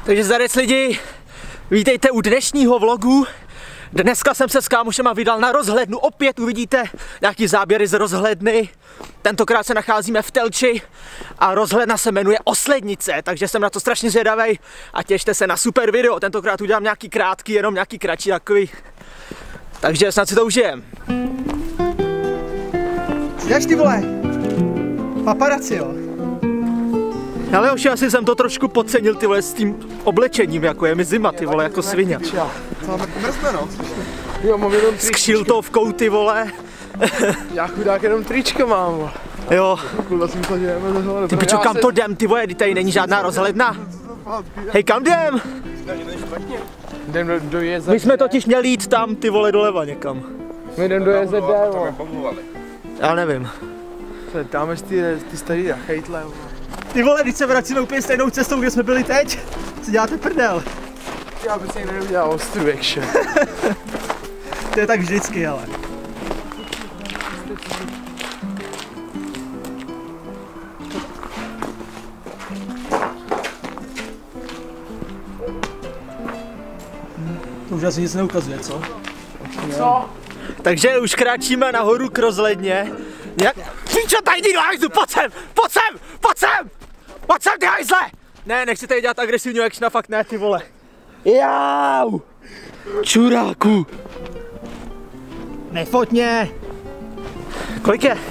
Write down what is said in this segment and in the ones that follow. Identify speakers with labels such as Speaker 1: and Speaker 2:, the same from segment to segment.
Speaker 1: Takže zarec lidi, vítejte u dnešního vlogu. Dneska jsem se s kámošema vydal na rozhlednu, opět uvidíte nějaký záběry z rozhledny. Tentokrát se nacházíme v Telči a rozhledna se jmenuje Oslednice, takže jsem na to strašně zvědavej a těšte se na super video. Tentokrát udělám nějaký krátký, jenom nějaký kratší takový. Takže snad si to užijem. Jdeš ty vole? Paparazzi jo? Ale už asi jsem to trošku podcenil ty vole s tím oblečením, jako je mi zima ty vole, jako svině.
Speaker 2: To mrzne no.
Speaker 3: Jo, mám jenom
Speaker 1: s kšiltovkou ty vole.
Speaker 3: Já chudák jenom tričko mám.
Speaker 1: Jo.
Speaker 3: Ty
Speaker 1: Ty pičo, kam to jdem ty vole, tady není žádná rozhledna. Hej, kam jdem?
Speaker 3: Jdem do JZD.
Speaker 1: My jsme totiž měli jít tam ty vole doleva někam.
Speaker 3: My jdem do JZD,
Speaker 1: Já nevím.
Speaker 3: Dáme ty starý rachejtle.
Speaker 1: Ty vole, když se vracíme úplně stejnou cestou, kde jsme byli teď. Co děláte prdel?
Speaker 3: Já bych si někde udělal ostru action.
Speaker 1: To je tak vždycky, ale. To už asi nic neukazuje, co?
Speaker 3: Co?
Speaker 1: Takže už kráčíme nahoru k rozhledně. Jak? Píčo, tady jdi do hajzlu, pojď sem, pojď sem, pojď sem! Pojď sem ty hajzle! Ne, nechci tady dělat agresivní actiona, fakt ne ty vole. Jau! Čuráku! Nefoť mě! Kolik je?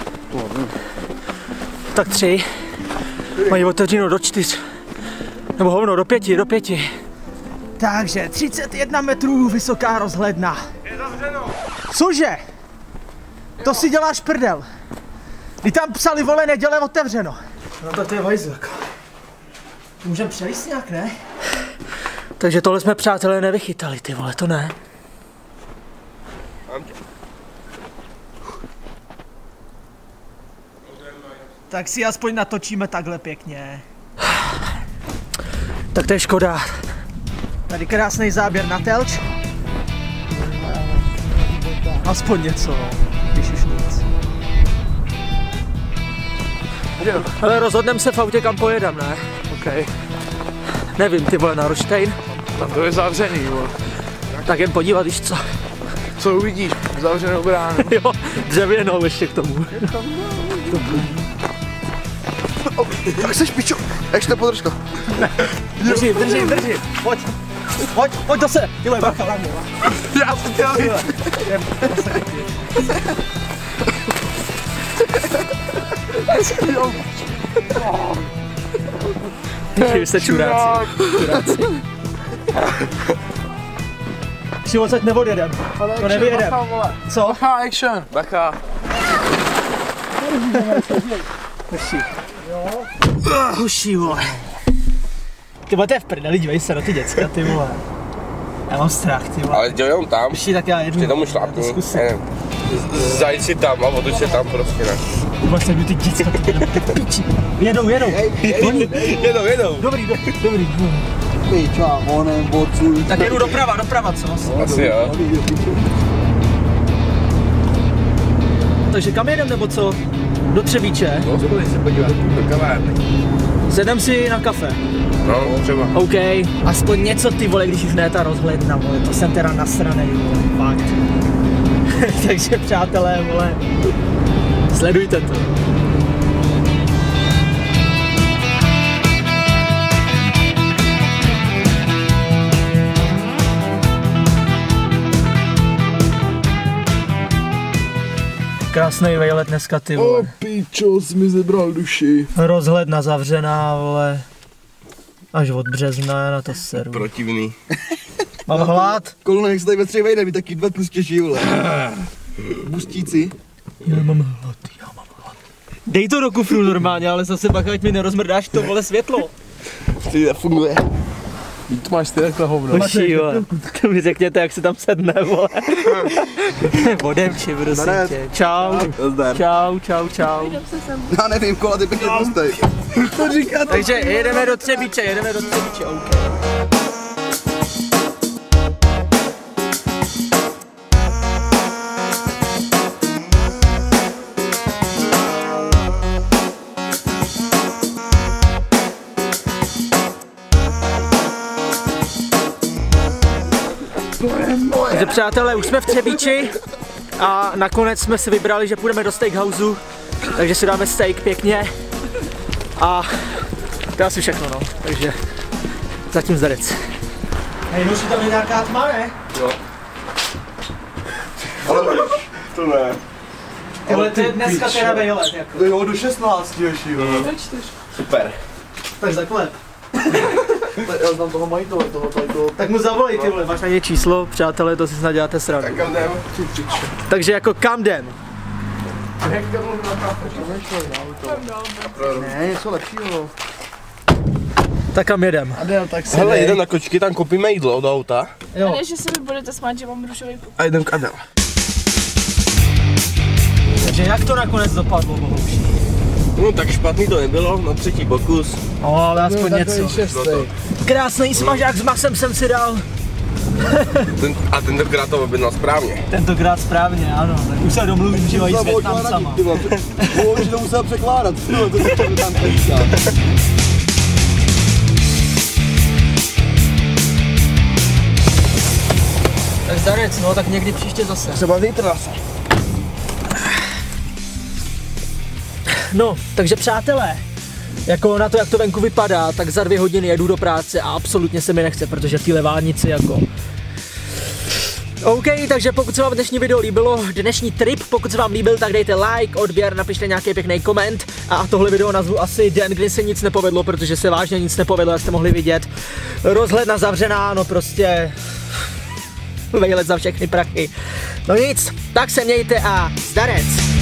Speaker 1: Tak 3. Mají otevřeno do 4. Nebo hovno, do 5, do 5. Takže 31 metrů vysoká rozhledna.
Speaker 3: Je zavřeno.
Speaker 1: Cože? To si děláš prdel. Kdy tam psali vole neděle otevřeno. No tak to je vajzlak. Můžeme přejít nějak, ne? Takže tohle jsme přátelé nevychytali, ty vole, to ne. Tak si aspoň natočíme takhle pěkně. Tak to je škoda. Tady krásný záběr na Telč. Aspoň něco, když už nic. Ale rozhodneme se v autě, kam pojedem, ne?
Speaker 3: OK.
Speaker 1: Nevím, ty vole, na Roštejn.
Speaker 3: Tam to je zavřený, vole.
Speaker 1: Tak jen podívat, víš co?
Speaker 3: Co uvidíš? Zavřenou bránu.
Speaker 1: Jo, dřevěnou ještě k tomu.
Speaker 2: Tak seš pičo, ještě podrž to.
Speaker 1: Držím. Pojď. Pojď zase. Ty vole, bacha na mě.
Speaker 2: Já jsem chtěl
Speaker 1: Vy jste čuráci. Si odsaď neodjedem. To nevyjedem. Co?
Speaker 3: Bacha, action. Bacha.
Speaker 1: Huší, vole. Ty vole, to je v prdeli, dívej se na ty děcka, ty vole. Já mám strach, ty vole.
Speaker 4: Ale dělej jenom tam,
Speaker 1: Huší, tak já jedu.
Speaker 4: ty tomu šlápni, zajď si tam a otoč se tam prostě, ne.
Speaker 1: Vůbec se ty děcka, ty piči. Jedou.
Speaker 4: Jedou.
Speaker 1: Dobrý.
Speaker 2: Pičo, onem, bocu.
Speaker 1: Tak jedu doprava, co?
Speaker 4: Asi jo.
Speaker 1: Takže kam jedem, nebo co? Do Třebíče.
Speaker 4: No, zkusil se podívat do kavárny.
Speaker 1: Sedem si na kafe.
Speaker 4: No, třeba.
Speaker 1: OK, aspoň něco ty vole, když už ne ta rozhledna, vole, to jsem teda nasranej, vole, fakt. Takže přátelé, vole, sledujte to. Krásný vejlet dneska, ty vole.
Speaker 2: O pičo, jsi mi zebral duši.
Speaker 1: Rozhledna zavřená, vole. Až od března, na to seru.
Speaker 4: Protivný.
Speaker 1: Mám hlad?
Speaker 2: Kolona, jak se tady ve tři vejde, mi taky 2 plus těží, vole. Bustíci.
Speaker 1: Já mám hlad. Dej to do kufru normálně, ale zase bacha, ať mi nerozmrdáš to, vole, světlo.
Speaker 2: Ty nefunguje.
Speaker 3: To máš ty takhle hovno.
Speaker 1: Hoší, vole. To mi řekněte, jak se tam sedne, vole. Odemči, prosím tě. Čau.
Speaker 2: Nazdar.
Speaker 1: Čau.
Speaker 2: Já nevím, kola, ty pěkně prostej. To říká to.
Speaker 1: Takže jedeme do Třebíče, OK. Takže přátelé, už jsme v Třebíči a nakonec jsme si vybrali, že půjdeme do steakhouseu, takže si dáme steak pěkně a to je asi všechno, no. Takže zatím zdarec. Hej, hoši, tam je nějaká tma, ne?
Speaker 4: Jo. Ale to ne.
Speaker 1: Tyhle, to je dneska teda vejlet, jako.
Speaker 2: Jo, do 16, joši, jo.
Speaker 4: Super.
Speaker 1: Tak zaklep.
Speaker 2: Já znám toho majitele, toho.
Speaker 1: Tak mu zavolej, ty vole, máš na ně číslo, přátelé, to si snad děláte srandu.
Speaker 4: Tak kam jdem?
Speaker 1: Takže jako kam jdem?
Speaker 2: Ne, něco lepšího.
Speaker 1: Tak kam jedem?
Speaker 2: Adel, tak si
Speaker 4: Hele, jdem na kočky, tam kopíme jídlo do auta.
Speaker 1: Jo.
Speaker 5: Ne, že se mi budete smát, že mám rušový puk.
Speaker 4: A jdem k Adel.
Speaker 1: Takže jak to nakonec dopadlo, bohuží?
Speaker 4: No tak špatný to nebylo, na třetí pokus.
Speaker 1: No, ale aspoň něco. Krásný smažák s masem jsem si dal.
Speaker 4: A tentokrát to objednal správně.
Speaker 1: Tentokrát správně, ano. Tak už se domluvím, že mají s Vietnamcama.
Speaker 2: Bohužel to musel překládat, to tam pejsá.
Speaker 1: Tak zdarec, no, tak někdy příště zase.
Speaker 2: Třeba zítra zase.
Speaker 1: No, takže přátelé, jako na to, jak to venku vypadá, tak za 2 hodiny jedu do práce a absolutně se mi nechce, protože v té levárnici jako... OK, takže pokud se vám dnešní video líbilo, dnešní trip, pokud se vám líbil, tak dejte like, odběr, napište nějaký pěkný koment a tohle video nazvu asi den, kdy se nic nepovedlo, protože se vážně nic nepovedlo, jak jste mohli vidět. Rozhledna zavřená, no prostě... Vejlet za všechny prachy. No nic, tak se mějte a zdarec!